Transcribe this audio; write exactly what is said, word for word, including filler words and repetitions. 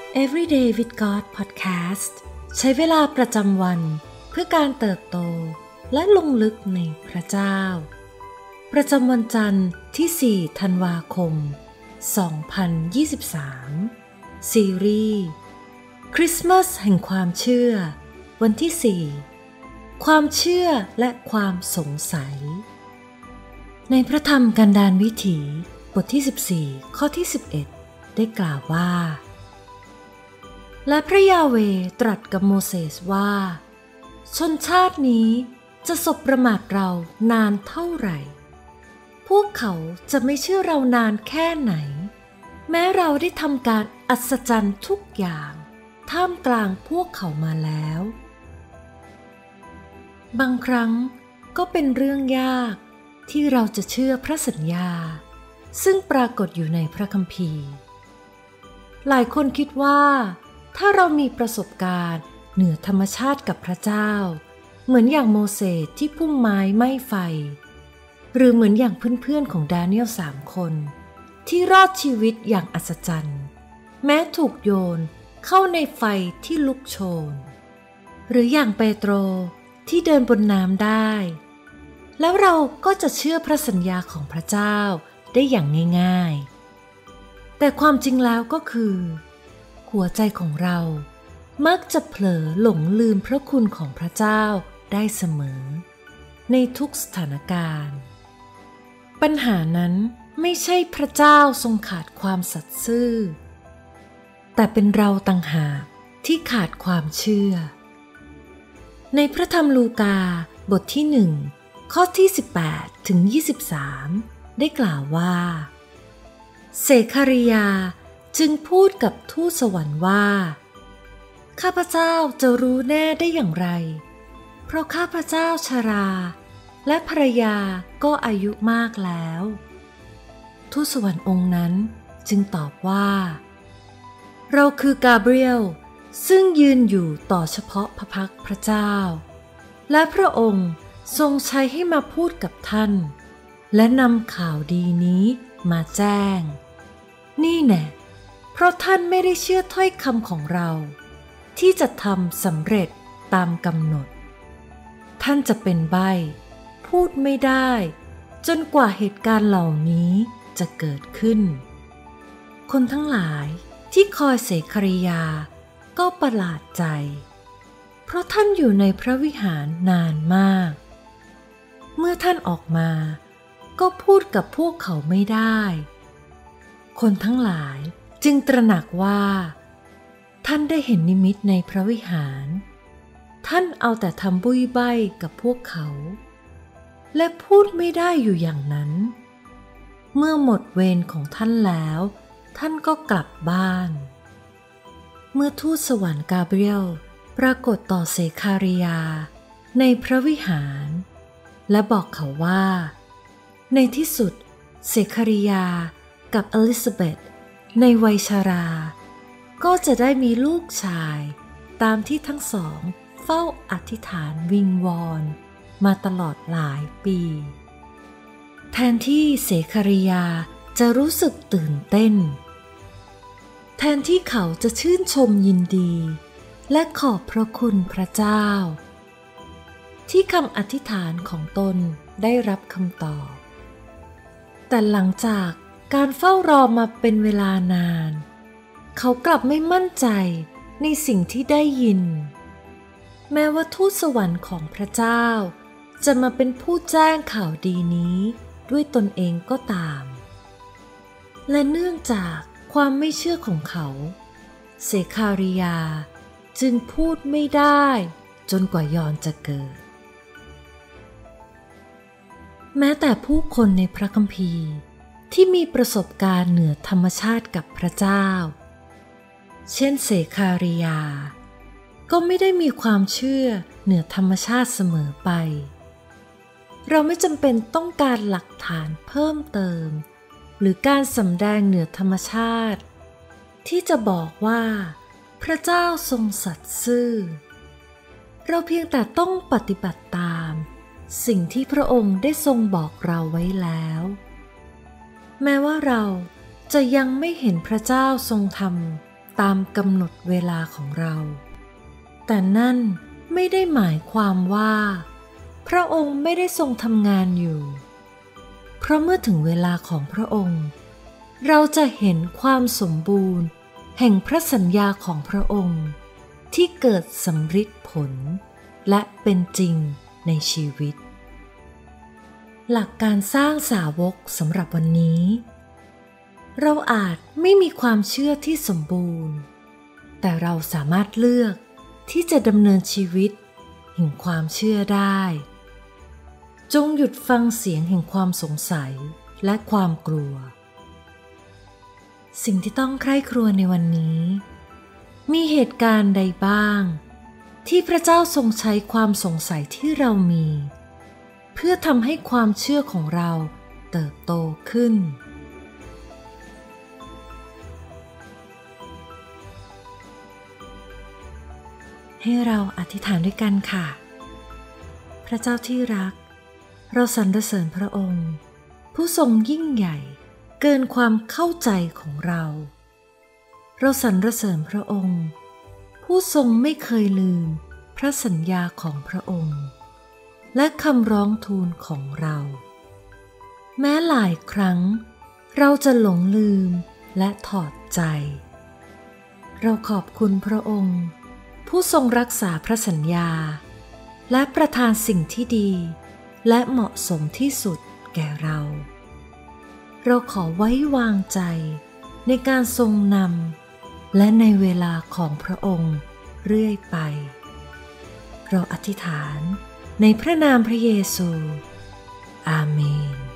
Everyday with God Podcast ใช้เวลาประจำวันเพื่อการเติบโตและลงลึกในพระเจ้าประจำวันจันทร์ที่สี่ธันวาคมสองพันยี่สิบสามซีรีส์คริสต์มาสแห่งความเชื่อวันที่สี่ความเชื่อและความสงสัยในพระธรรมกันดารวิถีบทที่สิบสี่ข้อที่สิบเอ็ดได้กล่าวว่าและพระยาห์เวห์ตรัสกับโมเสสว่าชนชาตินี้จะสบประมาทเรานานเท่าไหร่พวกเขาจะไม่เชื่อเรานานแค่ไหนแม้เราได้ทำการอัศจรรย์ทุกอย่างท่ามกลางพวกเขามาแล้วบางครั้งก็เป็นเรื่องยากที่เราจะเชื่อพระสัญญาซึ่งปรากฏอยู่ในพระคัมภีร์หลายคนคิดว่าถ้าเรามีประสบการณ์เหนือธรรมชาติกับพระเจ้าเหมือนอย่างโมเสสที่พุ่มไม้ไหม้ไฟหรือเหมือนอย่างเพื่อนๆของดาเนียลสามคนที่รอดชีวิตอย่างอัศจรรย์แม้ถูกโยนเข้าในไฟที่ลุกโชนหรืออย่างเปโตรที่เดินบนน้ำได้แล้วเราก็จะเชื่อพระสัญญาของพระเจ้าได้อย่างง่ายๆแต่ความจริงแล้วก็คือหัวใจของเรามักจะเผลอหลงลืมพระคุณของพระเจ้าได้เสมอในทุกสถานการณ์ปัญหานั้นไม่ใช่พระเจ้าทรงขาดความสัตย์ซื่อแต่เป็นเราต่างหากที่ขาดความเชื่อในพระธรรมลูกาบทที่หนึ่งข้อที่สิบแปดถึงยี่สิบสามได้กล่าวว่าเสคาริยาจึงพูดกับทูตสวรรค์ว่าข้าพเจ้าจะรู้แน่ได้อย่างไรเพราะข้าพเจ้าชราและภรรยาก็อายุมากแล้วทูตสวรรค์องค์นั้นจึงตอบว่าเราคือกาเบรียลซึ่งยืนอยู่ต่อเฉพาะพระพักพระเจ้าและพระองค์ทรงใช้ให้มาพูดกับท่านและนำข่าวดีนี้มาแจ้งนี่แน่เพราะท่านไม่ได้เชื่อถ้อยคำของเราที่จะทำสำเร็จตามกำหนดท่านจะเป็นใบ้พูดไม่ได้จนกว่าเหตุการณ์เหล่านี้จะเกิดขึ้นคนทั้งหลายที่คอยเสคาริยาก็ประหลาดใจเพราะท่านอยู่ในพระวิหารนานมากเมื่อท่านออกมาก็พูดกับพวกเขาไม่ได้คนทั้งหลายจึงตระหนักว่าท่านได้เห็นนิมิตในพระวิหารท่านเอาแต่ทำบุยใบ้กับพวกเขาและพูดไม่ได้อยู่อย่างนั้นเมื่อหมดเวรของท่านแล้วท่านก็กลับบ้านเมื่อทูตสวรรค์กาเบรียลปรากฏต่อเสคาริยาในพระวิหารและบอกเขาว่าในที่สุดเสคาริยากับอลิซาเบธในวัยชราก็จะได้มีลูกชายตามที่ทั้งสองเฝ้าอธิษฐานวิงวอนมาตลอดหลายปีแทนที่เสคาริยาจะรู้สึกตื่นเต้นแทนที่เขาจะชื่นชมยินดีและขอบพระคุณพระเจ้าที่คำอธิษฐานของตนได้รับคำตอบแต่หลังจากการเฝ้ารอมาเป็นเวลานานเขากลับไม่มั่นใจในสิ่งที่ได้ยินแม้ว่าทูตสวรรค์ของพระเจ้าจะมาเป็นผู้แจ้งข่าวดีนี้ด้วยตนเองก็ตามและเนื่องจากความไม่เชื่อของเขาเสคาริยาจึงพูดไม่ได้จนกว่ายอนจะเกิดแม้แต่ผู้คนในพระคัมภีร์ที่มีประสบการณ์เหนือธรรมชาติกับพระเจ้าเช่นเสคาริยาก็ไม่ได้มีความเชื่อเหนือธรรมชาติเสมอไปเราไม่จำเป็นต้องการหลักฐานเพิ่มเติมหรือการสำแดงเหนือธรรมชาติที่จะบอกว่าพระเจ้าทรงสัตย์ซื่อเราเพียงแต่ต้องปฏิบัติตามสิ่งที่พระองค์ได้ทรงบอกเราไว้แล้วแม้ว่าเราจะยังไม่เห็นพระเจ้าทรงทำตามกำหนดเวลาของเราแต่นั่นไม่ได้หมายความว่าพระองค์ไม่ได้ทรงทำงานอยู่เพราะเมื่อถึงเวลาของพระองค์เราจะเห็นความสมบูรณ์แห่งพระสัญญาของพระองค์ที่เกิดสำฤทธิ์ผลและเป็นจริงในชีวิตหลักการสร้างสาวกสำหรับวันนี้เราอาจไม่มีความเชื่อที่สมบูรณ์แต่เราสามารถเลือกที่จะดำเนินชีวิตแห่งความเชื่อได้จงหยุดฟังเสียงแห่งความสงสัยและความกลัวสิ่งที่ต้องใคร่ครวญในวันนี้มีเหตุการณ์ใดบ้างที่พระเจ้าทรงใช้ความสงสัยที่เรามีเพื่อทำให้ความเชื่อของเราเติบโตขึ้นให้เราอธิษฐานด้วยกันค่ะพระเจ้าที่รักเราสรรเสริญพระองค์ผู้ทรงยิ่งใหญ่เกินความเข้าใจของเราเราสรรเสริญพระองค์ผู้ทรงไม่เคยลืมพระสัญญาของพระองค์และคำร้องทูลของเราแม้หลายครั้งเราจะหลงลืมและถอดใจเราขอบคุณพระองค์ผู้ทรงรักษาพระสัญญาและประทานสิ่งที่ดีและเหมาะสมที่สุดแก่เราเราขอไว้วางใจในการทรงนำและในเวลาของพระองค์เรื่อยไปเราอธิษฐานในพระนามพระเยซูอาเมน